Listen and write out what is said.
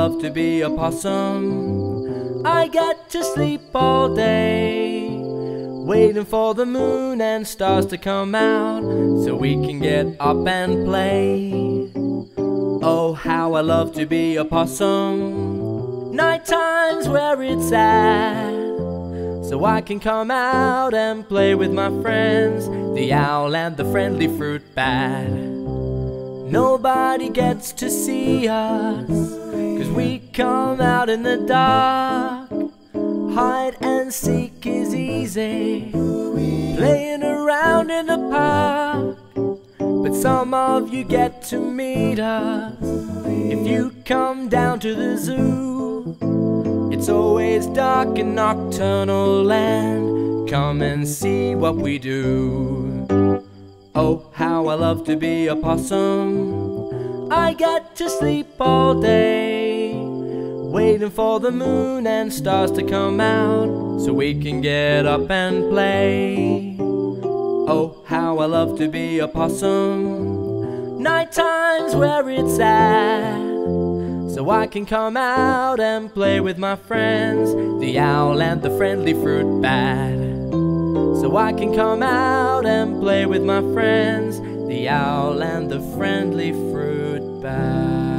love to be a possum. I get to sleep all day, waiting for the moon and stars to come out so we can get up and play. Oh, how I love to be a possum. Night time's where it's at, so I can come out and play with my friends, the owl and the friendly fruit bat. Nobody gets to see us, 'cause we come out in the dark. Hide and seek is easy, playing around in the park. But some of you get to meet us if you come down to the zoo. It's always dark and nocturnal land. Come and see what we do. Oh, how I love to be a possum. I get to sleep all day, waiting for the moon and stars to come out so we can get up and play. Oh, how I love to be a possum. Night time's where it's at, so I can come out and play with my friends, the owl and the friendly fruit bat. So I can come out and play with my friends, the owl and the friendly fruit bat.